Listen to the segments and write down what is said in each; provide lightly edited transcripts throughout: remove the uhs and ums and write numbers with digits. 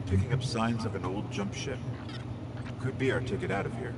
Picking up signs of an old jump ship. Could be our ticket out of here.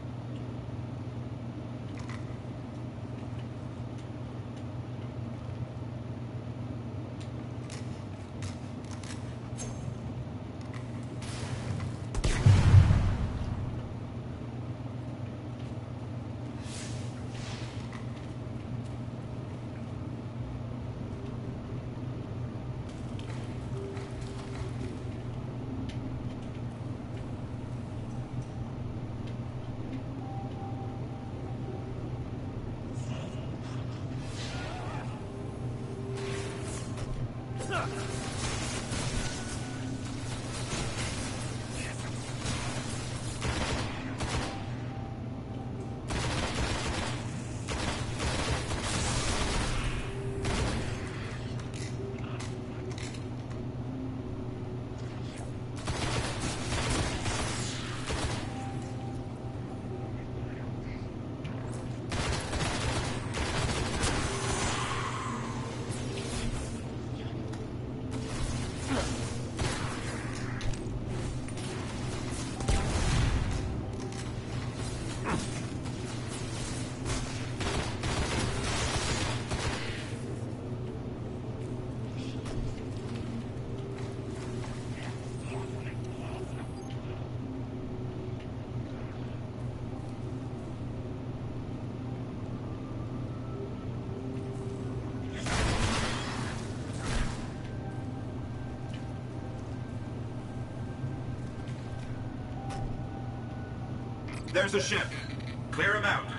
There's a ship. Clear him out.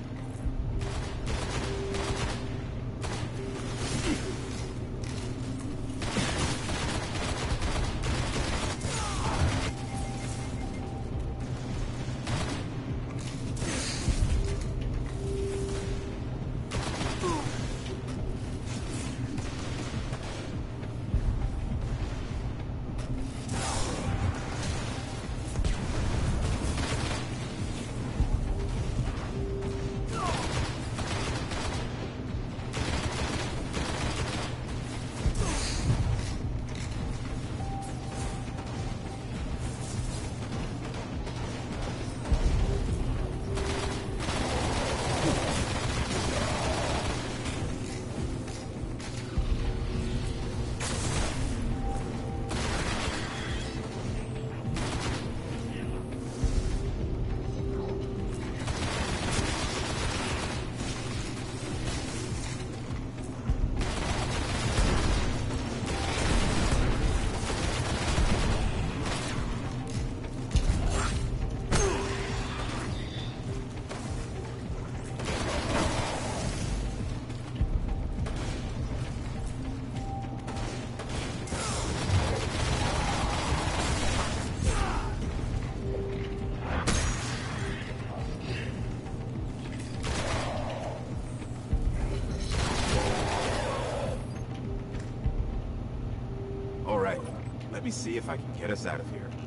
Let me see if I can get us out of here.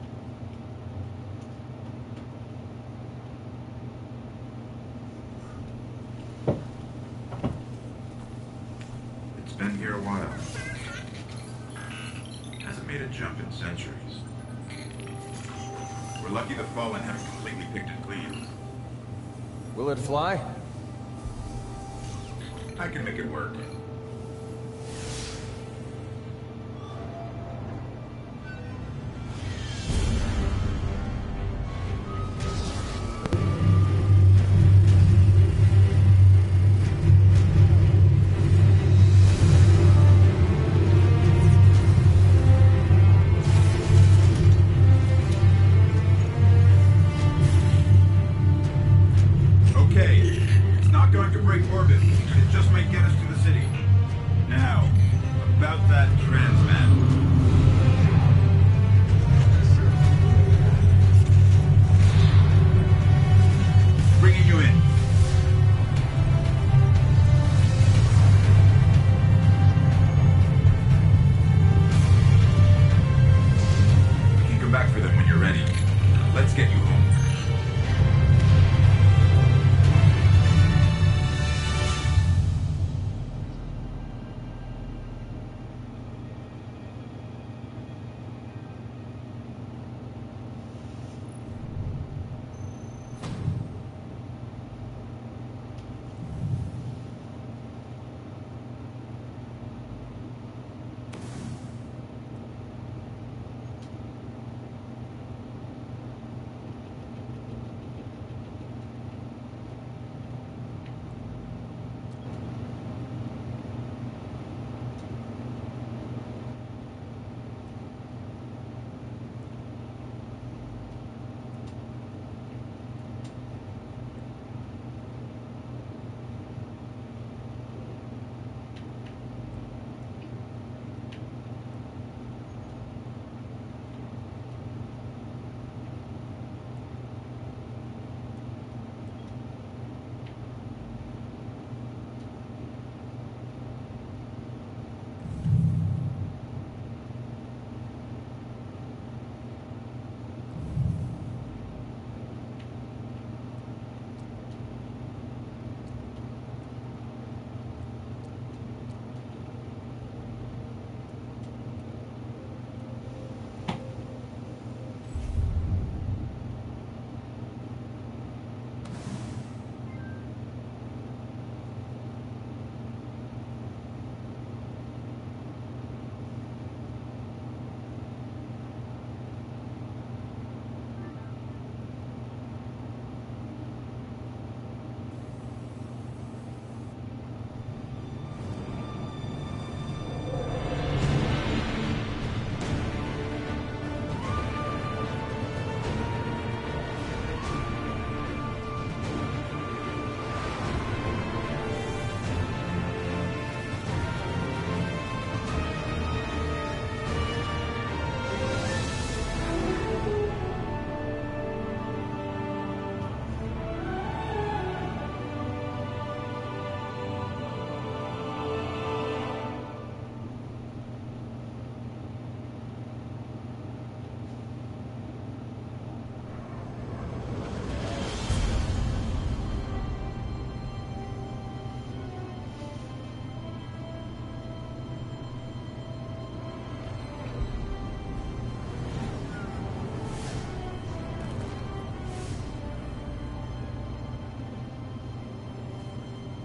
It's been here a while. Hasn't made a jump in centuries. We're lucky the Fallen haven't completely picked it clean. Will it fly? I can make it work.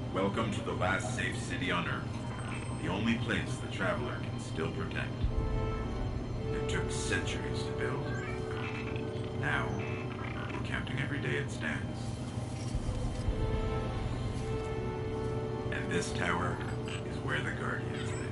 Welcome to the last safe city on Earth. The only place the Traveler can still protect. It took centuries to build. Now, we're counting every day it stands. And this tower is where the Guardians live.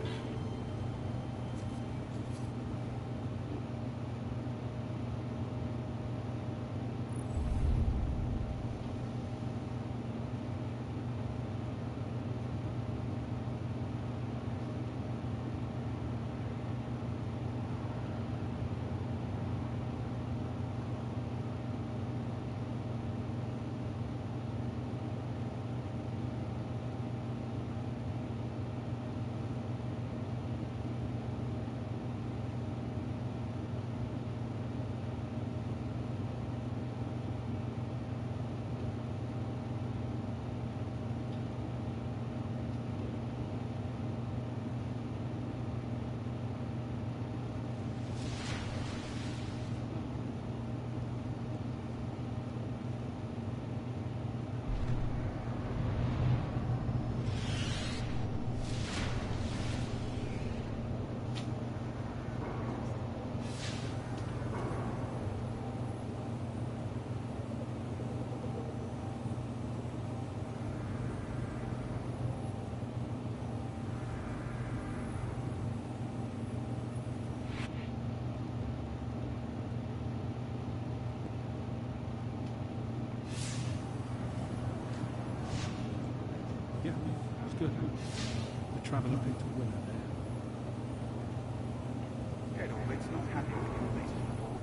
Yeah, that's good. The Traveller picked a winner there. Head Orbit's not happy with your latest report.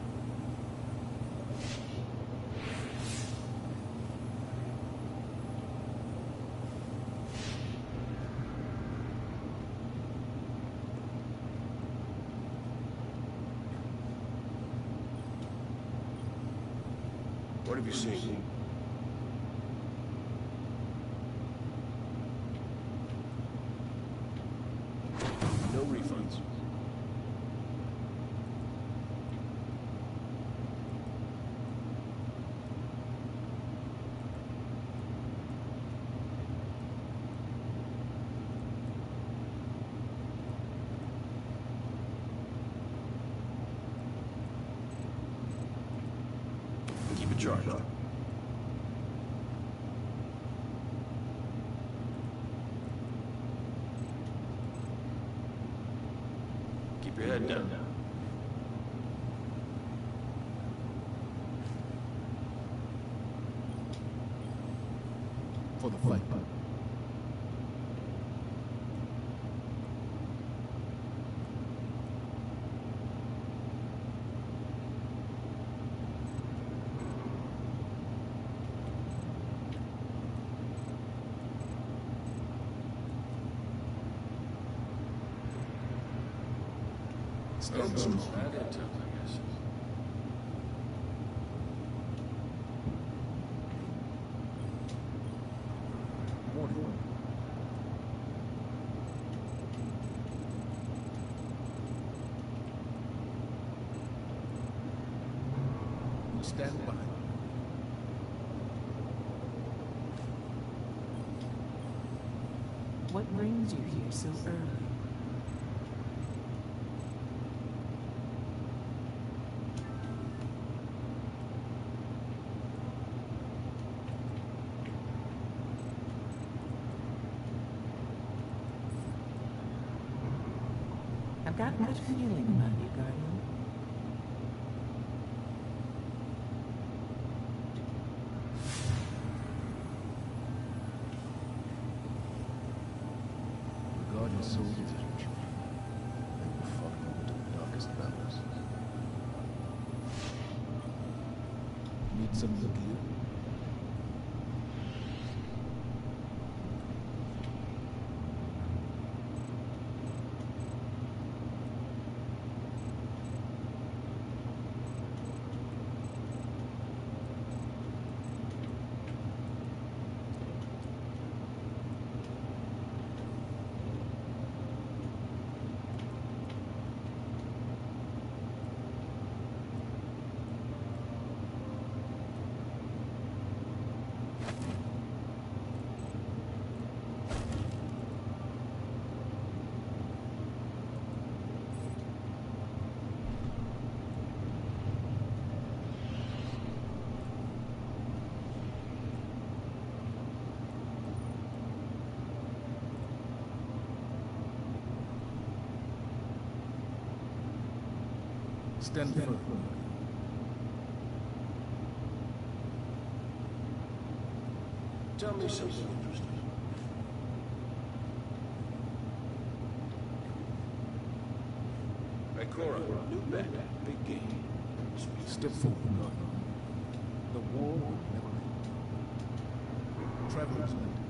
What have you seen? No refunds. Keep it charged. Keep your head down. For the fight. Stand some bad intel, I guess. Warning. Stand by. What brings you here so early? I've got a good feeling about you, Guardian. The Guardian soldiers are true. They will follow you into the darkest valleys. Need some of the gear? Stand firm. Tell me something interesting. Hey, Cora, new bet, big game. Step forward, Gardner. The war will never end. Travelers